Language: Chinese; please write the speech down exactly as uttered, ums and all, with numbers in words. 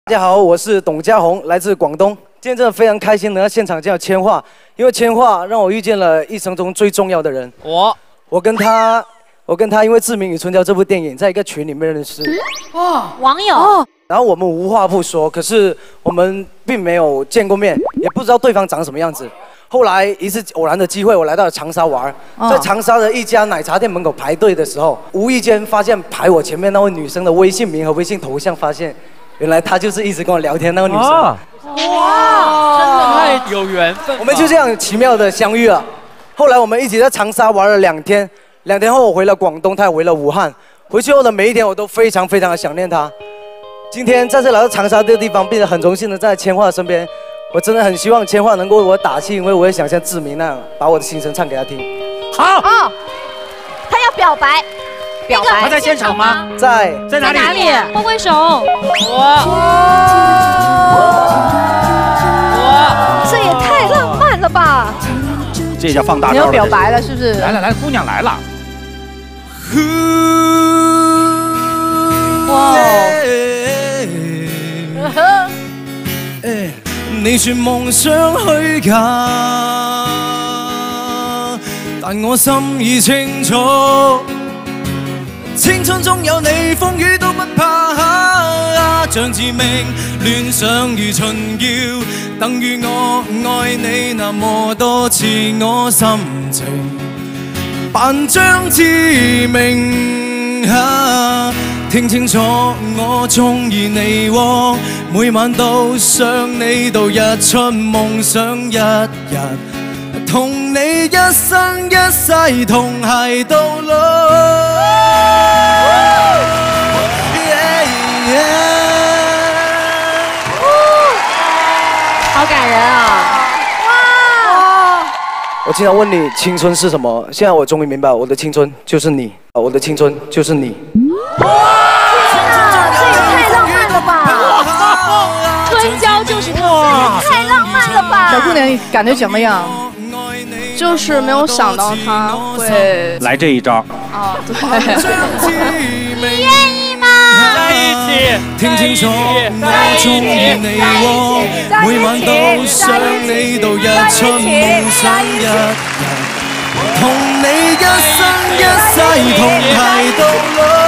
大家好，我是董家宏，来自广东。今天真的非常开心能在现场见到千嬅，因为千嬅让我遇见了一生中最重要的人。 我， 我跟他，我跟他因为《志明与春娇》这部电影，在一个群里面认识。 哇，网友。 然后我们无话不说，可是我们并没有见过面，也不知道对方长什么样子。后来一次偶然的机会，我来到了长沙玩，在长沙的一家奶茶店门口排队的时候，无意间发现排我前面那位女生的微信名和微信头像，发现原来她就是一直跟我聊天那位女生。哇， 真的太有缘分。 我们就这样奇妙的相遇了。后来我们一起在长沙玩了两天，两天后我回了广东，她也回了武汉。回去后的每一天，我都非常非常的想念她。今天在这来到长沙这个地方，并且很荣幸的在千嬅身边。我真的很希望千嬅能够为我打气，因为我也想像志明那样，把我的心声唱给他听。 好。 哦，他要表白，表白。 他在现场吗？ 在。 在哪里？ 哪里？挥挥手。 我。 我。这也太浪漫了吧！ 这叫放大招。 你要表白了是不是？ 来了来了，姑娘来了。 哇。 你說夢想虛假，但我心已清楚，青春中有你，風雨都不怕。像自命戀上如秦瑤，等於我愛你那麼多次，我心情扮張志明。啊聽清楚，我鍾意你喎，每晚都想你到日出，夢想一日同你一生一世同偕到老。 好感人啊！哇！ 我经常问你青春是什么，现在我终于明白，我的青春就是你，我的青春就是你。 春娇就是他，太浪漫了吧！ 小姑娘，你感觉怎么样？ 就是没有想到他会来这一招。 哦，对。 你愿意吗？ 在一起， 听清楚，我鍾意你喎，每晚都想你到日出，夢想一日同你一生一世同偕到老。